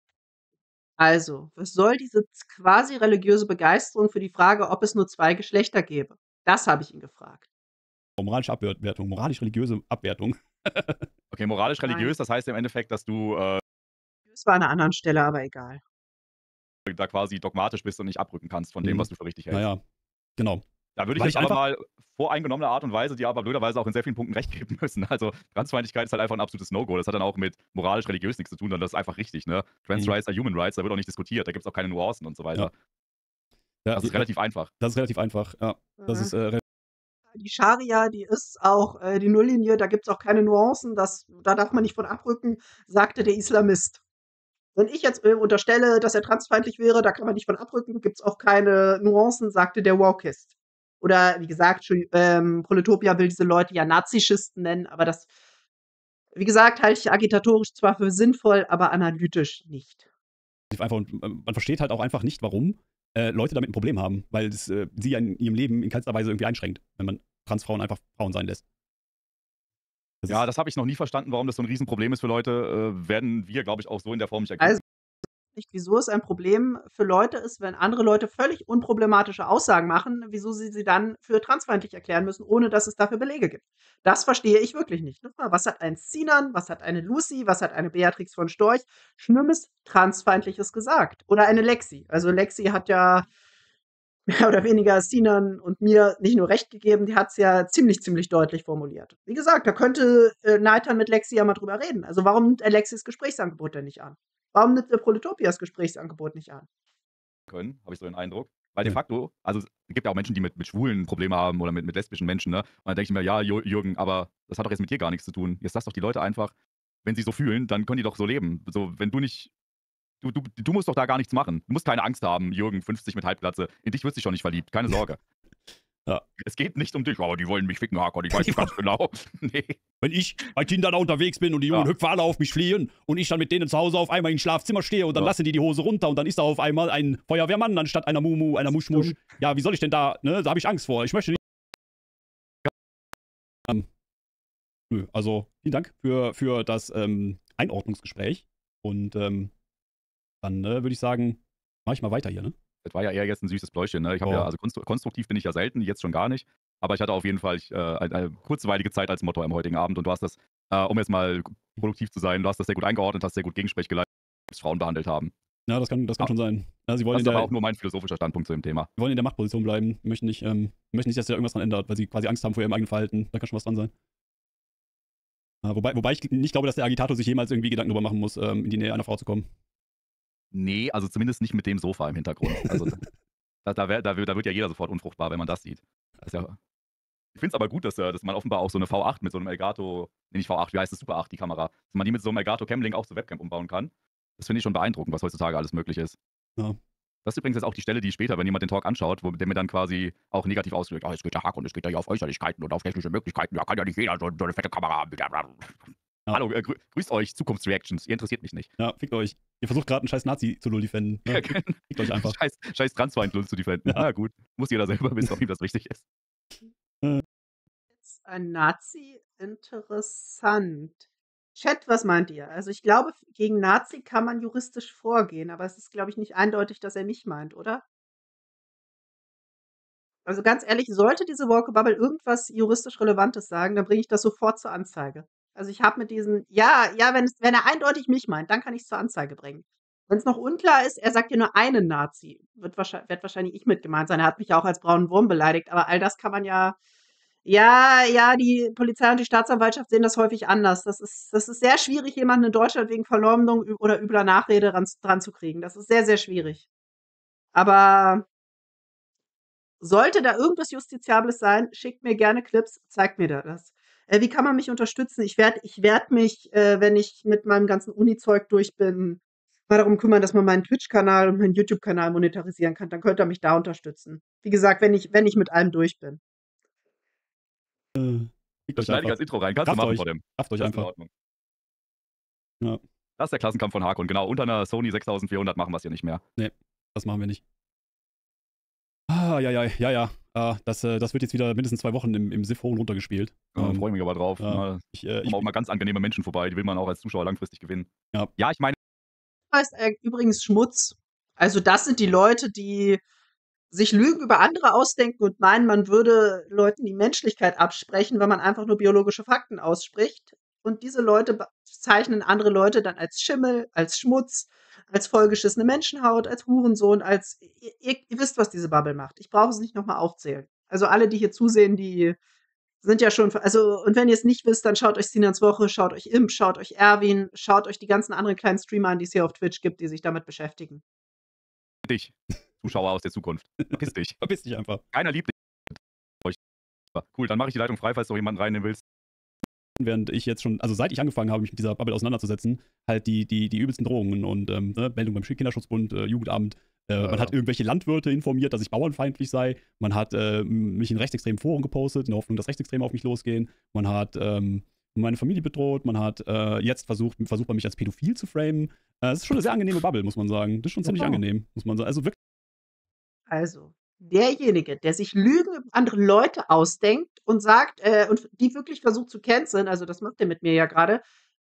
Speaker 1: Also, was soll diese quasi religiöse Begeisterung für die Frage, ob es nur 2 Geschlechter gäbe? Das habe ich ihn gefragt.
Speaker 2: Moralische Abwertung, moralisch-religiöse Abwertung.
Speaker 3: Okay, moralisch-religiös, das heißt im Endeffekt, dass du
Speaker 1: Das war an einer anderen Stelle, aber egal.
Speaker 3: da quasi dogmatisch bist und nicht abrücken kannst von dem, was du für richtig hältst.
Speaker 2: Naja, genau.
Speaker 3: Da würde ich
Speaker 2: Weil
Speaker 3: jetzt
Speaker 2: ich
Speaker 3: aber
Speaker 2: einfach-
Speaker 3: mal voreingenommener Art und Weise dir aber blöderweise auch in sehr vielen Punkten recht geben müssen. Also Transfeindlichkeit ist halt einfach ein absolutes No-Go. Das hat dann auch mit moralisch-religiös nichts zu tun, sondern das ist einfach richtig, ne? Trans Rights are Human Rights, da wird auch nicht diskutiert, da gibt es auch keine Nuancen und so weiter.
Speaker 2: Ja,
Speaker 3: Das ist relativ einfach.
Speaker 2: Das ist relativ einfach, ja. Das ist
Speaker 1: Die Scharia, die ist auch die Nulllinie, da gibt's auch keine Nuancen, da darf man nicht von abrücken, sagte der Islamist. Wenn ich jetzt unterstelle, dass er transfeindlich wäre, da kann man nicht von abrücken, gibt's auch keine Nuancen, sagte der Wokist. Oder wie gesagt, Proletopia will diese Leute ja Nazischisten nennen, aber das, wie gesagt, halte ich agitatorisch zwar für sinnvoll, aber analytisch nicht.
Speaker 2: einfach, und man versteht halt auch einfach nicht, warum Leute damit ein Problem haben, weil es sie ja in ihrem Leben in keinster Weise irgendwie einschränkt, wenn man Transfrauen einfach Frauen sein lässt.
Speaker 3: Das habe ich noch nie verstanden, warum das so ein Riesenproblem ist für Leute. Werden wir, glaube ich, auch so in der Form nicht erkennen.
Speaker 1: Also nicht, wieso es ein Problem für Leute ist, wenn andere Leute völlig unproblematische Aussagen machen, wieso sie dann für transfeindlich erklären müssen, ohne dass es dafür Belege gibt. Das verstehe ich wirklich nicht. Was hat ein Sinan, was hat eine Lucy, was hat eine Beatrix von Storch Schlimmes Transfeindliches gesagt? Oder eine Lexi. Also Lexi hat ja mehr oder weniger Sinan und mir nicht nur recht gegeben, die hat es ja ziemlich deutlich formuliert. Wie gesagt, da könnte Neitan mit Lexi ja mal drüber reden. Also warum nimmt er Lexis Gesprächsangebot denn nicht an? Warum nimmt der Proletopias Gesprächsangebot nicht an?
Speaker 3: Können, habe ich so den Eindruck. Weil de facto, also es gibt ja auch Menschen, die mit Schwulen Probleme haben oder mit lesbischen Menschen, ne? Und dann denke ich mir, ja, Jürgen, aber das hat doch jetzt mit dir gar nichts zu tun. Jetzt lass doch die Leute einfach, wenn sie so fühlen, dann können die doch so leben. So, wenn du nicht Du musst doch da gar nichts machen. Du musst keine Angst haben, Jürgen, 50 mit Halbglatze. In dich wird sich schon nicht verliebt, keine Sorge.
Speaker 2: Ja.
Speaker 3: Es geht nicht um dich. Oh, die wollen mich ficken, Hakon, ich weiß ganz genau. Nee.
Speaker 2: Wenn ich bei Tinder da unterwegs bin und die jungen Hüpfer alle auf mich fliehen und ich dann mit denen zu Hause auf einmal im Schlafzimmer stehe und dann lassen die Hose runter und dann ist da auf einmal ein Feuerwehrmann anstatt einer Mumu, einer Muschmusch. Ja, wie soll ich denn da, ne? Da habe ich Angst vor. Ich möchte nicht. Nö, also vielen Dank für das Einordnungsgespräch und dann würde ich sagen, mache ich mal weiter hier, ne?
Speaker 3: Das war ja eher jetzt ein süßes Pläuschen, ne? Ich habe ja, also konstruktiv bin ich ja selten, jetzt schon gar nicht. Aber ich hatte auf jeden Fall eine kurzweilige Zeit als Motto am heutigen Abend. Und du hast das, um jetzt mal produktiv zu sein, du hast das sehr gut eingeordnet, hast sehr gut Gegensprech geleistet, wie Frauen behandelt haben.
Speaker 2: Ja, das kann schon sein. Ja, sie wollen
Speaker 3: das ist aber auch nur mein philosophischer Standpunkt zu dem Thema.
Speaker 2: Sie wollen in der Machtposition bleiben, möchten nicht, dass sich da irgendwas dran ändert, weil sie quasi Angst haben vor ihrem eigenen Verhalten. Da kann schon was dran sein. Wobei ich nicht glaube, dass der Agitator sich jemals irgendwie Gedanken darüber machen muss, in die Nähe einer Frau zu kommen.
Speaker 3: Nee, also zumindest nicht mit dem Sofa im Hintergrund. Also da wird ja jeder sofort unfruchtbar, wenn man das sieht. Das ist ja, ich finde es aber gut, dass man offenbar auch so eine V8 mit so einem Elgato, nee, nicht V8, wie heißt es, Super 8, die Kamera, dass man die mit so einem Elgato Camlink auch zur Webcam umbauen kann. Das finde ich schon beeindruckend, was heutzutage alles möglich ist.
Speaker 2: Ja.
Speaker 3: Das ist übrigens jetzt auch die Stelle, die später, wenn jemand den Talk anschaut, der mir dann quasi auch negativ ausdrückt, es geht ja Hack und es geht ja hier auf Äußerlichkeiten und auf technische Möglichkeiten, da kann ja nicht jeder so eine fette Kamera haben. Ja. Hallo, grüßt euch, Zukunftsreactions, ihr interessiert mich nicht.
Speaker 2: Ja, fickt euch. Ihr versucht gerade einen scheiß Nazi zu defenden. Ja, fickt euch einfach.
Speaker 3: Scheiß Transfeind zu defenden. Ja, gut. Muss jeder selber wissen, ob ihm das richtig ist.
Speaker 1: Jetzt ein Nazi? Interessant. Chat, was meint ihr? Also ich glaube, gegen Nazi kann man juristisch vorgehen, aber es ist, glaube ich, nicht eindeutig, dass er mich meint, oder? Also ganz ehrlich, sollte diese Woke-Bubble irgendwas juristisch Relevantes sagen, dann bringe ich das sofort zur Anzeige. Also ich habe mit diesen, wenn er eindeutig mich meint, dann kann ich es zur Anzeige bringen. Wenn es noch unklar ist, er sagt ja nur einen Nazi, wird wahrscheinlich ich mit gemeint sein. Er hat mich ja auch als braunen Wurm beleidigt, aber all das kann man die Polizei und die Staatsanwaltschaft sehen das häufig anders. Das ist sehr schwierig, jemanden in Deutschland wegen Verleumdung oder übler Nachrede dran zu kriegen. Das ist sehr, sehr schwierig. Aber sollte da irgendwas Justiziables sein, schickt mir gerne Clips, zeigt mir das. Wie kann man mich unterstützen? Ich werd mich, wenn ich mit meinem ganzen Uni-Zeug durch bin, mal darum kümmern, dass man meinen Twitch-Kanal und meinen YouTube-Kanal monetarisieren kann. Dann könnt ihr mich da unterstützen. Wie gesagt, wenn ich mit allem durch bin.
Speaker 3: Das schneide ich als Intro rein. Kannst du machen vor dem.
Speaker 2: Kraft euch einfach.
Speaker 3: Ja. Das ist der Klassenkampf von Hakon. Genau, unter einer Sony 6400 machen wir es hier nicht mehr.
Speaker 2: Nee, das machen wir nicht. Ja. Das wird jetzt wieder mindestens 2 Wochen im SIF-Holen runtergespielt.
Speaker 3: Freue mich aber drauf.
Speaker 2: Ja,
Speaker 3: kommen auch mal ganz angenehme Menschen vorbei. Die will man auch als Zuschauer langfristig gewinnen.
Speaker 2: Ja,
Speaker 3: ich meine.
Speaker 1: Das heißt übrigens Schmutz. Also das sind die Leute, die sich Lügen über andere ausdenken und meinen, man würde Leuten die Menschlichkeit absprechen, wenn man einfach nur biologische Fakten ausspricht. Und diese Leute bezeichnen andere Leute dann als Schimmel, als Schmutz, als vollgeschissene Menschenhaut, als Hurensohn, als ihr wisst, was diese Bubble macht. Ich brauche es nicht nochmal aufzählen. Also alle, die hier zusehen, die sind ja schon, also, und wenn ihr es nicht wisst, dann schaut euch Sinans Woche, schaut euch Imp, schaut euch Erwin, schaut euch die ganzen anderen kleinen Streamer an, die es hier auf Twitch gibt, die sich damit beschäftigen.
Speaker 3: Dich, Zuschauer aus der Zukunft. Verpiss dich.
Speaker 2: Verpiss dich einfach.
Speaker 3: Keiner liebt dich. Cool, dann mache ich die Leitung frei, falls du noch jemanden reinnehmen willst.
Speaker 2: Während ich jetzt schon, also seit ich angefangen habe, mich mit dieser Bubble auseinanderzusetzen, halt die übelsten Drohungen und Meldung beim Kinderschutzbund, Jugendamt. Man hat irgendwelche Landwirte informiert, dass ich bauernfeindlich sei. Man hat mich in rechtsextremen Foren gepostet, in der Hoffnung, dass Rechtsextreme auf mich losgehen. Man hat meine Familie bedroht. Man hat jetzt versucht man mich als pädophil zu framen. Es ist schon eine sehr angenehme Bubble, muss man sagen. Das ist schon ziemlich angenehm, muss man sagen. Also wirklich.
Speaker 1: Also, derjenige, der sich Lügen über andere Leute ausdenkt und sagt, und die wirklich versucht zu canceln, also das macht er mit mir ja gerade,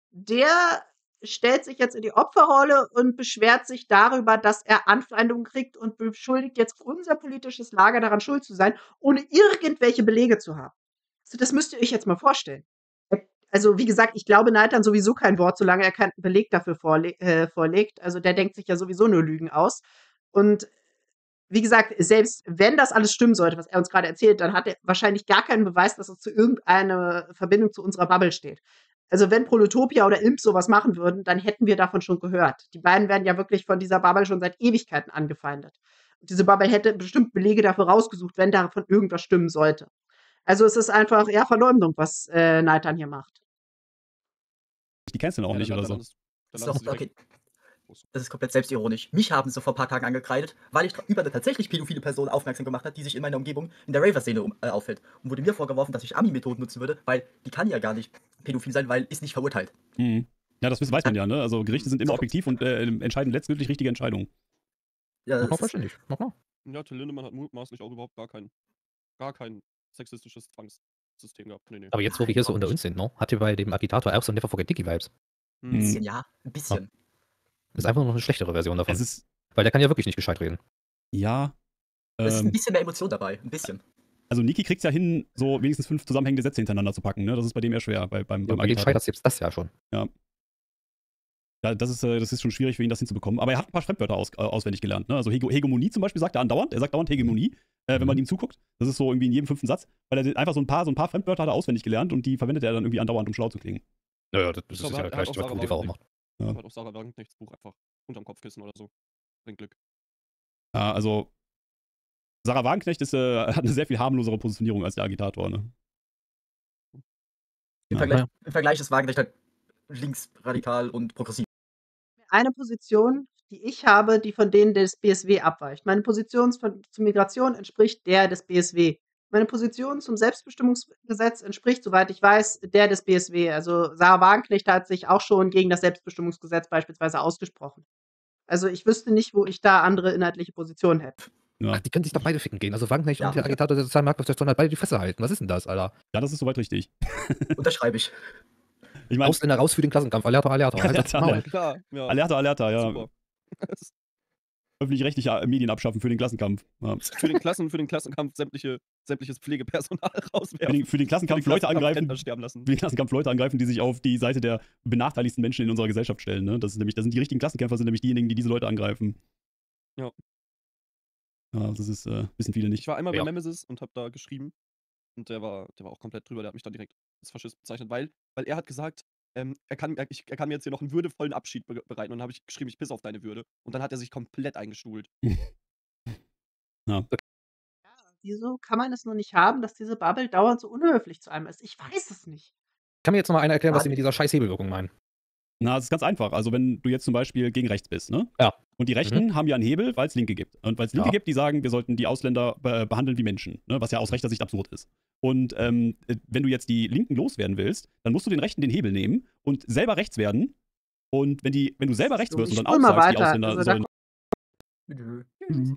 Speaker 1: der stellt sich jetzt in die Opferrolle und beschwert sich darüber, dass er Anfeindungen kriegt und beschuldigt jetzt unser politisches Lager daran schuld zu sein, ohne irgendwelche Belege zu haben. Also das müsst ihr euch jetzt mal vorstellen. Also wie gesagt, ich glaube Neitan sowieso kein Wort, solange er keinen Beleg dafür vorlegt. Also der denkt sich ja sowieso nur Lügen aus. Und wie gesagt, selbst wenn das alles stimmen sollte, was er uns gerade erzählt, dann hat er wahrscheinlich gar keinen Beweis, dass es zu irgendeiner Verbindung zu unserer Bubble steht. Also wenn Proletopia oder Imp sowas machen würden, dann hätten wir davon schon gehört. Die beiden werden ja wirklich von dieser Bubble schon seit Ewigkeiten angefeindet. Und diese Bubble hätte bestimmt Belege dafür rausgesucht, wenn davon irgendwas stimmen sollte. Also es ist einfach, Verleumdung, was Neitan hier macht.
Speaker 2: Die canceln auch nicht oder so.
Speaker 4: Das ist komplett selbstironisch. Mich haben sie vor ein paar Tagen angekreidet, weil ich über eine tatsächlich pädophile Person aufmerksam gemacht habe, die sich in meiner Umgebung in der Raver-Szene auffällt. Und wurde mir vorgeworfen, dass ich Ami-Methoden nutzen würde, weil die kann ja gar nicht pädophil sein, weil ist nicht verurteilt.
Speaker 2: Mhm. Ja, das weiß man ja, ne? Also Gerichte sind immer objektiv und entscheiden letztgültig richtige Entscheidungen.
Speaker 4: Ja,
Speaker 5: Nochmal
Speaker 4: das ist,
Speaker 5: vollständig. Nochmal.
Speaker 6: Ja, Till Lindemann hat mutmaßlich auch überhaupt gar kein sexistisches Zwangssystem gehabt. Nee.
Speaker 5: Aber jetzt, wo wir hier so unter uns sind, ne, hat ihr bei dem Agitator auch so Never Forget Dicky-Vibes.
Speaker 4: ein bisschen, ja, ein bisschen.
Speaker 5: Ist einfach noch eine schlechtere Version davon.
Speaker 2: Es ist,
Speaker 5: Weil der kann ja wirklich nicht gescheit reden.
Speaker 2: ja.
Speaker 4: Es ist ein bisschen mehr Emotion dabei, ein bisschen.
Speaker 2: Also Niki kriegt es ja hin, so wenigstens 5 zusammenhängende Sätze hintereinander zu packen, ne? Das ist bei dem eher schwer, beim
Speaker 5: Bei den
Speaker 2: Agitator.
Speaker 5: scheitert selbst das ja schon.
Speaker 2: Ja, das ist schon schwierig für ihn, das hinzubekommen. Aber er hat ein paar Fremdwörter auswendig gelernt. Ne? Also Hegemonie zum Beispiel sagt er andauernd. Er sagt dauernd Hegemonie, wenn man ihm zuguckt. Das ist so irgendwie in jedem 5. Satz. Weil er einfach so ein paar Fremdwörter hat er auswendig gelernt und die verwendet er dann irgendwie andauernd, um schlau zu klingen.
Speaker 5: Naja, das
Speaker 6: Ich
Speaker 5: ist
Speaker 6: glaube,
Speaker 5: ja
Speaker 6: er hat
Speaker 5: gleich,
Speaker 6: auch
Speaker 5: was
Speaker 6: Sarah
Speaker 5: UDV auch macht.
Speaker 2: Ja.
Speaker 6: Er hat auch Sarah Wagenknechts Buch einfach unterm Kopfkissen oder so. Bringt Glück.
Speaker 2: Ja, also Sarah Wagenknecht hat eine sehr viel harmlosere Positionierung als der Agitator. Ne?
Speaker 4: Im Vergleich ist Wagenknecht halt linksradikal und progressiv.
Speaker 1: Eine Position, die ich habe, die von denen des BSW abweicht. Meine Position zur Migration entspricht der des BSW. Meine Position zum Selbstbestimmungsgesetz entspricht, soweit ich weiß, der des BSW. Also Sarah Wagenknecht hat sich auch schon gegen das Selbstbestimmungsgesetz beispielsweise ausgesprochen. Also ich wüsste nicht, wo ich da andere inhaltliche Positionen hätte.
Speaker 2: Ja.
Speaker 5: Ach, die können sich doch beide ficken gehen. Also Wagenknecht
Speaker 4: Ja.
Speaker 5: und der Agitator der sozialen Marktwirtschaft sollen halt beide die Fresse halten. Was ist denn das, Alter?
Speaker 2: Ja, das ist soweit richtig.
Speaker 4: Unterschreibe ich.
Speaker 2: Ich meine,
Speaker 5: Ausländer raus für den Klassenkampf. Alerta. Halt das Maul.
Speaker 6: Klar, ja.
Speaker 2: Alerta, ja.
Speaker 6: Super.
Speaker 2: Öffentlich-rechtliche Medien abschaffen für den Klassenkampf. Ja.
Speaker 6: Für den Klassenkampf sämtliches Pflegepersonal rauswerfen.
Speaker 2: Für den Klassenkampf Leute angreifen.
Speaker 6: Rentner sterben lassen.
Speaker 2: Für den Klassenkampf Leute angreifen, die sich auf die Seite der benachteiligsten Menschen in unserer Gesellschaft stellen. Ne? Das sind die richtigen Klassenkämpfer, sind nämlich diejenigen, die diese Leute angreifen.
Speaker 6: Ja.
Speaker 2: Ja, das ist wissen viele
Speaker 6: Ich
Speaker 2: nicht.
Speaker 6: war einmal
Speaker 5: Ja.
Speaker 6: bei Nemesis und habe da geschrieben. Und der war auch komplett drüber. Der hat mich dann direkt als Faschist bezeichnet, weil er hat gesagt, er kann mir jetzt hier noch einen würdevollen Abschied bereiten. Und dann habe ich geschrieben, ich pisse auf deine Würde. Und dann hat er sich komplett eingestuhlt.
Speaker 2: Ja.
Speaker 1: Wieso kann man es nur nicht haben, dass diese Bubble dauernd so unhöflich zu einem ist? Ich weiß es nicht.
Speaker 5: Kann mir jetzt noch mal einer erklären, was sie mit dieser scheiß Hebelwirkung meinen?
Speaker 2: Na, das ist ganz einfach. Also wenn du jetzt zum Beispiel gegen rechts bist, ne?
Speaker 5: Ja.
Speaker 2: Und die Rechten haben ja einen Hebel, weil es Linke gibt. Und weil es Linke gibt, die sagen, wir sollten die Ausländer behandeln wie Menschen, ne? Was ja aus rechter Sicht absurd ist. Und wenn du jetzt die Linken loswerden willst, dann musst du den Rechten den Hebel nehmen und selber rechts werden. Und wenn du selber rechts wirst
Speaker 1: Ich
Speaker 2: und dann
Speaker 1: spul
Speaker 2: auch
Speaker 1: mal
Speaker 2: sagst, die
Speaker 1: weiter.
Speaker 2: Ausländer
Speaker 1: Also da
Speaker 2: sollen.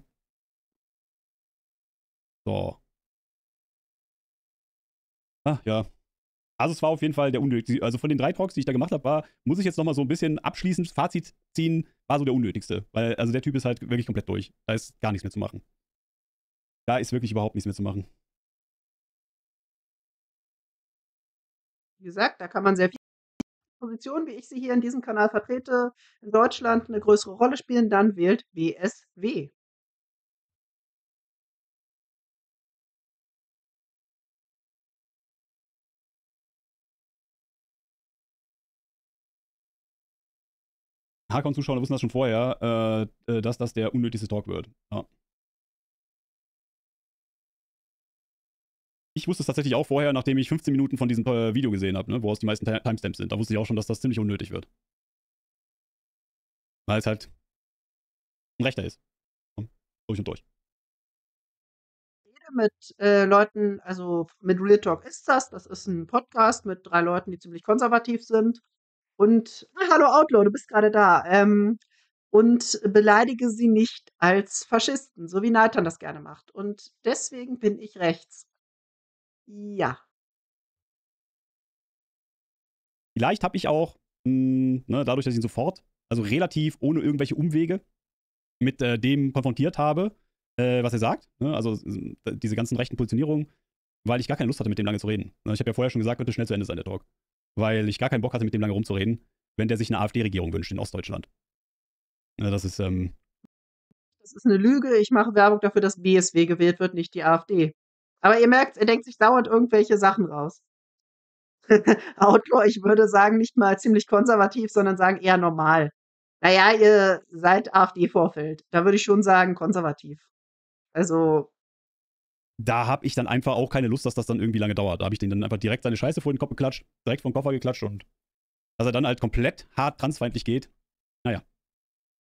Speaker 2: So. Ah, ja. Also es war auf jeden Fall der unnötigste. Also von den 3 Talks, die ich da gemacht habe, muss ich jetzt nochmal so ein bisschen abschließend Fazit ziehen, war so der unnötigste. Weil, also der Typ ist halt wirklich komplett durch. Da ist gar nichts mehr zu machen. Da ist wirklich überhaupt nichts mehr zu machen.
Speaker 1: Wie gesagt, da kann man sehr viele Positionen, wie ich sie hier in diesem Kanal vertrete, in Deutschland eine größere Rolle spielen, dann wählt BSW.
Speaker 2: Hakon-Zuschauer wissen das schon vorher, dass das der unnötigste Talk wird. Ja. Ich wusste es tatsächlich auch vorher, nachdem ich 15 Minuten von diesem Video gesehen habe, ne, woraus die meisten Timestamps sind. Da wusste ich auch schon, dass das ziemlich unnötig wird. Weil es halt ein Rechter ist. Durch und durch.
Speaker 1: Ich rede mit Leuten, also mit Real Talk ist das. Das ist ein Podcast mit 3 Leuten, die ziemlich konservativ sind. Und, hallo Outlaw, du bist gerade da. Und beleidige sie nicht als Faschisten, so wie Nathan das gerne macht. Und deswegen bin ich rechts. Ja.
Speaker 2: Vielleicht habe ich auch, ne, dadurch, dass ich ihn sofort, also relativ ohne irgendwelche Umwege, mit dem konfrontiert habe, was er sagt. Ne? Also diese ganzen rechten Positionierungen, weil ich gar keine Lust hatte, mit dem lange zu reden. Ich habe ja vorher schon gesagt, könnte schnell zu Ende sein, der Talk. Weil ich gar keinen Bock hatte, mit dem lange rumzureden, wenn der sich eine AfD-Regierung wünscht in Ostdeutschland. Ja, das ist,
Speaker 1: Das ist eine Lüge. Ich mache Werbung dafür, dass BSW gewählt wird, nicht die AfD. Aber ihr merkt, er denkt sich dauernd irgendwelche Sachen raus. Outlaw, ich würde sagen, nicht mal ziemlich konservativ, sondern sagen eher normal. Naja, ihr seid AfD-Vorfeld. Da würde ich schon sagen, konservativ. Also,
Speaker 2: da habe ich dann einfach auch keine Lust, dass das dann irgendwie lange dauert. Da habe ich den dann einfach direkt seine Scheiße vor den Kopf geklatscht, direkt vom Koffer geklatscht und dass er dann halt komplett hart transfeindlich geht. Naja.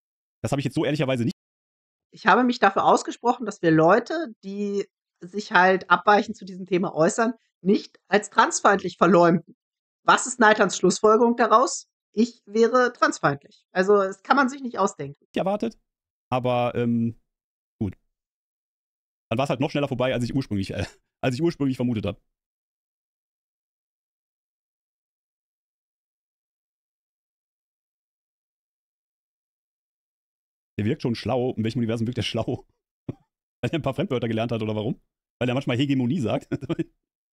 Speaker 2: Das habe ich jetzt so ehrlicherweise nicht.
Speaker 1: Ich habe mich dafür ausgesprochen, dass wir Leute, die sich halt abweichend zu diesem Thema äußern, nicht als transfeindlich verleumden. Was ist Neithans Schlussfolgerung daraus? Ich wäre transfeindlich. Also, das kann man sich nicht ausdenken.
Speaker 2: Erwartet. Aber gut. Dann war es halt noch schneller vorbei, als ich ursprünglich vermutet habe. Der wirkt schon schlau. In welchem Universum wirkt der schlau? Weil er ein paar Fremdwörter gelernt hat oder warum? Weil er manchmal Hegemonie sagt.
Speaker 1: Weil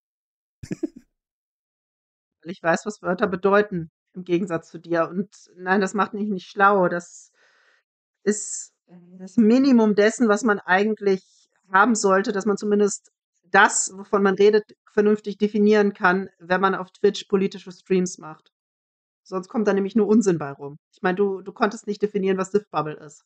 Speaker 1: ich weiß, was Wörter bedeuten, im Gegensatz zu dir. Und nein, das macht mich nicht schlau. Das ist das Minimum dessen, was man eigentlich haben sollte, dass man zumindest das, wovon man redet, vernünftig definieren kann, wenn man auf Twitch politische Streams macht. Sonst kommt da nämlich nur Unsinn bei rum. Ich meine, du konntest nicht definieren, was Diff-Bubble ist.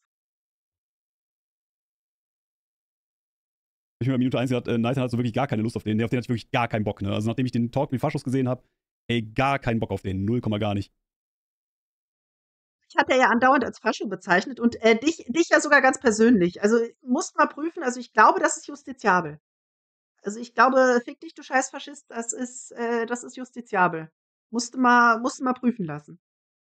Speaker 2: Ich mir bei Minute 1 gesagt, Nathan hat so wirklich gar keine Lust auf den. Auf den hatte ich wirklich gar keinen Bock. Ne? Also nachdem ich den Talk mit Faschos gesehen habe, ey, gar keinen Bock auf den. 0, gar nicht.
Speaker 1: Ich hatte ja andauernd als Fascho bezeichnet und dich ja sogar ganz persönlich. Also musst mal prüfen. Also ich glaube, das ist justiziabel. Also ich glaube, fick dich, du scheiß Faschist, das ist justiziabel. Musste mal prüfen lassen.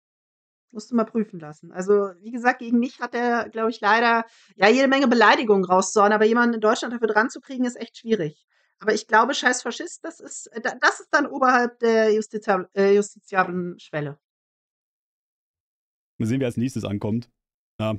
Speaker 1: Also, wie gesagt, gegen mich hat er, glaube ich, leider ja jede Menge Beleidigungen rauszuhauen, aber jemanden in Deutschland dafür dran zu kriegen, ist echt schwierig. Aber ich glaube, scheiß Faschist, das ist dann oberhalb der justiziablen Schwelle.
Speaker 2: Mal sehen, wer als nächstes ankommt. Ja.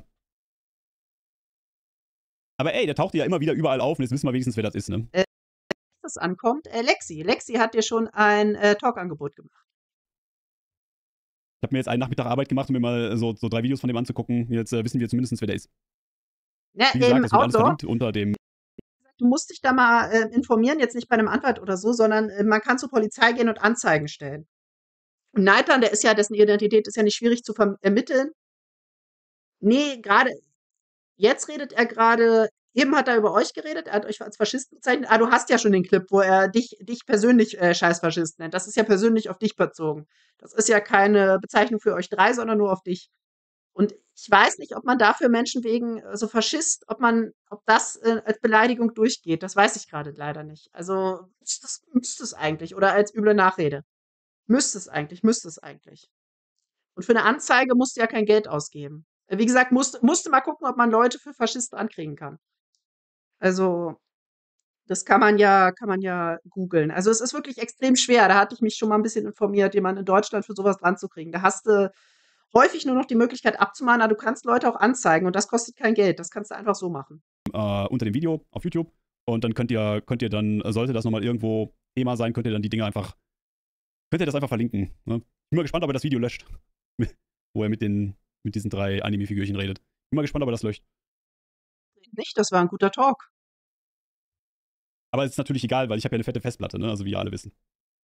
Speaker 2: Aber ey, der taucht ja immer wieder überall auf und jetzt wissen wir wenigstens, wer das ist, ne?
Speaker 1: Das ankommt, Lexi. Lexi hat dir schon ein Talk-Angebot gemacht.
Speaker 2: Ich habe mir jetzt einen Nachmittag Arbeit gemacht, um mir mal so 3 Videos von dem anzugucken. Jetzt wissen wir zumindest, wer der ist.
Speaker 1: Ja,
Speaker 2: Wie gesagt,
Speaker 1: im
Speaker 2: das wird alles
Speaker 1: Outdoor,
Speaker 2: verlinkt unter dem.
Speaker 1: du musst dich da mal informieren, jetzt nicht bei einem Anwalt oder so, sondern man kann zur Polizei gehen und Anzeigen stellen. Und Neithan, dessen Identität ist ja nicht schwierig zu ermitteln. Nee, gerade jetzt redet er gerade, eben hat er über euch geredet, er hat euch als Faschisten bezeichnet. Du hast ja schon den Clip, wo er dich persönlich Scheißfaschist nennt. Das ist ja persönlich auf dich bezogen. Das ist ja keine Bezeichnung für euch 3, sondern nur auf dich. Und ich weiß nicht, ob man dafür Menschen wegen so Faschist, ob das als Beleidigung durchgeht. Das weiß ich gerade leider nicht. Also müsste es eigentlich. Oder als üble Nachrede. Müsste es eigentlich. Und für eine Anzeige musst du ja kein Geld ausgeben. Wie gesagt, musste mal gucken, ob man Leute für Faschisten ankriegen kann. Also, das kann man ja googeln. Also, es ist wirklich extrem schwer. Da hatte ich mich schon mal ein bisschen informiert, jemanden in Deutschland für sowas dran zu kriegen. Da hast du häufig nur noch die Möglichkeit abzumahnen, aber du kannst Leute auch anzeigen und das kostet kein Geld. Das kannst du einfach so machen.
Speaker 2: Unter dem Video auf YouTube. Und dann könnt ihr dann, sollte das nochmal irgendwo Thema sein, könnt ihr das einfach verlinken. Ne? Bin mal gespannt, ob er das Video löscht. Wo er mit diesen 3 Anime-Figürchen redet. Bin mal gespannt, ob er das löscht.
Speaker 1: Nicht, das war ein guter Talk.
Speaker 2: Aber es ist natürlich egal, weil ich habe ja eine fette Festplatte, ne? Also wie ihr alle wissen.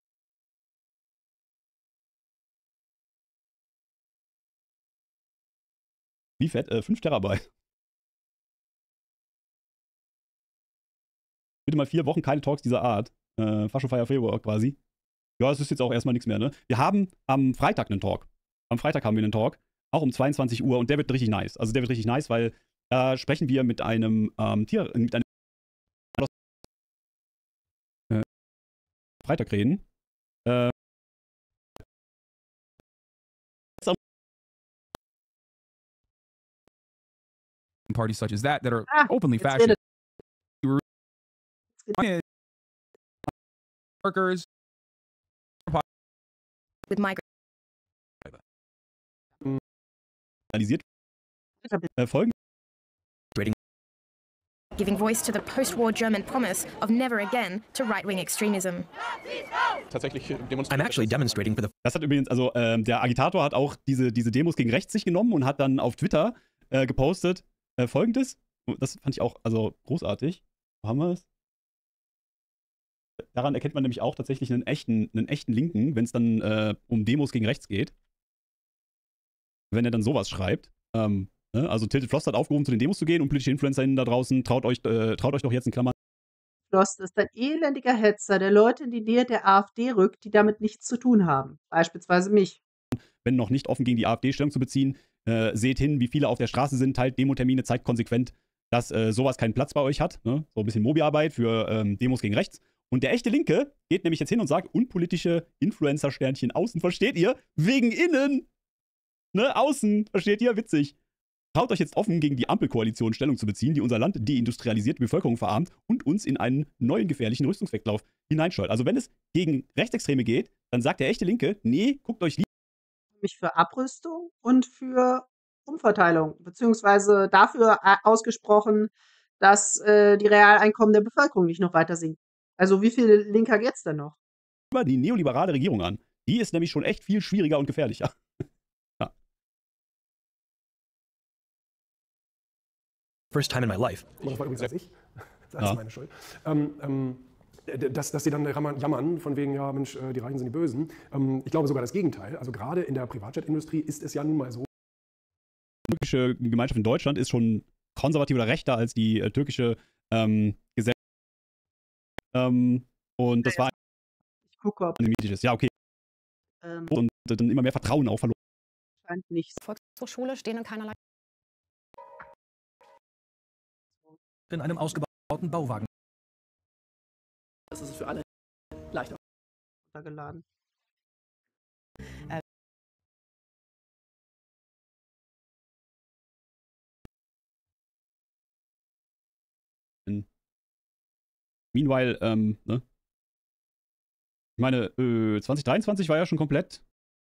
Speaker 2: Wie fett? 5 Terabyte. Bitte mal 4 Wochen keine Talks dieser Art. Fascho Fire Februar quasi. Ja, es ist jetzt auch erstmal nichts mehr, ne? Wir haben am Freitag einen Talk. Am Freitag haben wir einen Talk. Auch um 22 Uhr und der wird richtig nice. Also der wird richtig nice, weil da sprechen wir mit einem Freitag reden.
Speaker 7: Parties such as that are openly
Speaker 1: jetzt
Speaker 7: fascist.
Speaker 1: redet-
Speaker 7: Workers
Speaker 8: with migrant
Speaker 2: analysiert Folgen.
Speaker 8: giving voice to the post-war German promise of never again to right-wing extremism.
Speaker 7: I'm actually demonstrating for the
Speaker 2: Das hat übrigens, also der Agitator hat auch diese Demos gegen rechts sich genommen und hat dann auf Twitter gepostet Folgendes. Das fand ich auch also großartig. Wo haben wir es? Daran erkennt man nämlich auch tatsächlich einen echten Linken, wenn es dann um Demos gegen rechts geht. Wenn er dann sowas schreibt. Ne? Also Tilted Frost hat aufgerufen, zu den Demos zu gehen und politische InfluencerInnen da draußen, traut euch doch jetzt in Klammern.
Speaker 1: Frost ist ein elendiger Hetzer, der Leute in die Nähe der AfD rückt, die damit nichts zu tun haben. Beispielsweise mich.
Speaker 2: Wenn noch nicht offen gegen die AfD Stellung zu beziehen, seht hin, wie viele auf der Straße sind, teilt Demotermine, zeigt konsequent, dass sowas keinen Platz bei euch hat. Ne? So ein bisschen Mobi-Arbeit für Demos gegen rechts. Und der echte Linke geht nämlich jetzt hin und sagt, unpolitische Influencer-Sternchen außen, versteht ihr? Wegen innen! Ne, außen, versteht ihr? Witzig. Traut euch jetzt offen gegen die Ampelkoalition Stellung zu beziehen, die unser Land deindustrialisiert, die Bevölkerung verarmt und uns in einen neuen gefährlichen Rüstungswettlauf hineinsteuert. Also wenn es gegen Rechtsextreme geht, dann sagt der echte Linke, nee, guckt euch
Speaker 1: Mich für Abrüstung und für Umverteilung, beziehungsweise dafür ausgesprochen, dass die Realeinkommen der Bevölkerung nicht noch weiter sinken. Also wie viel linker geht's denn noch?
Speaker 2: lieber die neoliberale Regierung an. Die ist nämlich schon echt viel schwieriger und gefährlicher. Ja.
Speaker 7: First time in my life.
Speaker 9: Das war übrigens als ich. Das
Speaker 2: Ja.
Speaker 9: ist meine Schuld. Dass sie dann jammern, von wegen, ja Mensch, die Reichen sind die Bösen. Ich glaube sogar das Gegenteil. Also gerade in der Privatjetindustrie ist es ja nun mal so.
Speaker 2: Die türkische Gemeinschaft in Deutschland ist schon konservativer oder rechter als die türkische Gesellschaft. Und das war
Speaker 1: Ich gucke, ob
Speaker 2: antisemitisches. Ja, okay. Und dann immer mehr Vertrauen auch verloren.
Speaker 1: scheint nicht.
Speaker 8: Volkshochschule stehen in keinerlei
Speaker 7: In einem ausgebauten Bauwagen.
Speaker 10: Das ist für alle leichter.
Speaker 1: Runtergeladen.
Speaker 2: Meanwhile, ne? Ich meine, 2023 war ja schon komplett.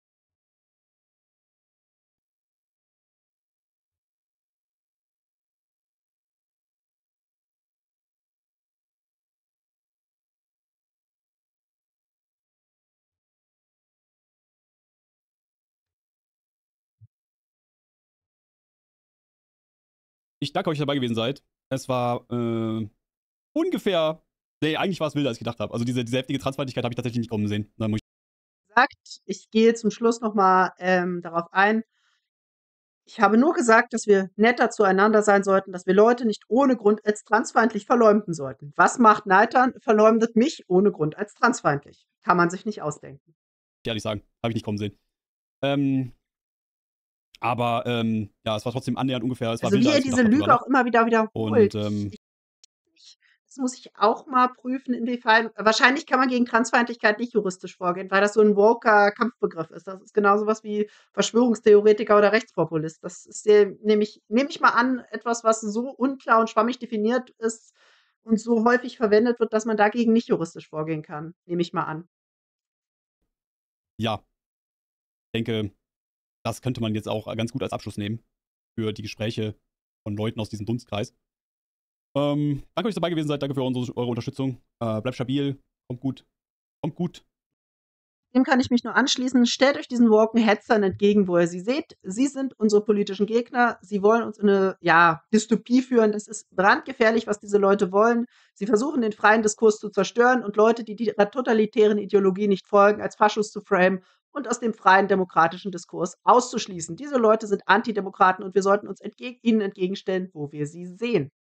Speaker 2: Ich danke euch, dass ihr dabei gewesen seid. Es war ungefähr. Nee, eigentlich war es wilder, als ich gedacht habe. Also diese heftige Transfeindlichkeit habe ich tatsächlich nicht kommen sehen. Da muss
Speaker 1: Gesagt, ich gehe zum Schluss nochmal darauf ein. Ich habe nur gesagt, dass wir netter zueinander sein sollten, dass wir Leute nicht ohne Grund als transfeindlich verleumden sollten. Was macht Neitern? Verleumdet mich ohne Grund als transfeindlich. Kann man sich nicht ausdenken.
Speaker 2: ich ehrlich sagen. Habe ich nicht kommen sehen. Aber ja, es war trotzdem annähernd ungefähr. Es war
Speaker 1: Also wie
Speaker 2: wilder,
Speaker 1: ihr
Speaker 2: als ich
Speaker 1: diese
Speaker 2: gedacht
Speaker 1: Lüge
Speaker 2: habe.
Speaker 1: auch immer wieder wiederholt.
Speaker 2: Und
Speaker 1: Das muss ich auch mal prüfen, inwiefern. Wahrscheinlich kann man gegen Transfeindlichkeit nicht juristisch vorgehen, weil das so ein woker Kampfbegriff ist. Das ist genau sowas wie Verschwörungstheoretiker oder Rechtspopulist. Das ist nehme ich mal an, etwas, was so unklar und schwammig definiert ist und so häufig verwendet wird, dass man dagegen nicht juristisch vorgehen kann. Nehme ich mal an.
Speaker 2: ja, ich denke, das könnte man jetzt auch ganz gut als Abschluss nehmen für die Gespräche von Leuten aus diesem Dunstkreis. Danke euch, dass ihr dabei gewesen seid. Danke für eure Unterstützung. Bleibt stabil. Kommt gut. Kommt gut.
Speaker 1: Dem kann ich mich nur anschließen. Stellt euch diesen woken Hetzern entgegen, wo ihr sie seht. Sie sind unsere politischen Gegner. Sie wollen uns in eine Dystopie führen. Das ist brandgefährlich, was diese Leute wollen. Sie versuchen, den freien Diskurs zu zerstören und Leute, die ihrer totalitären Ideologie nicht folgen, als Faschos zu framen und aus dem freien demokratischen Diskurs auszuschließen. Diese Leute sind Antidemokraten und wir sollten uns ihnen entgegenstellen, wo wir sie sehen.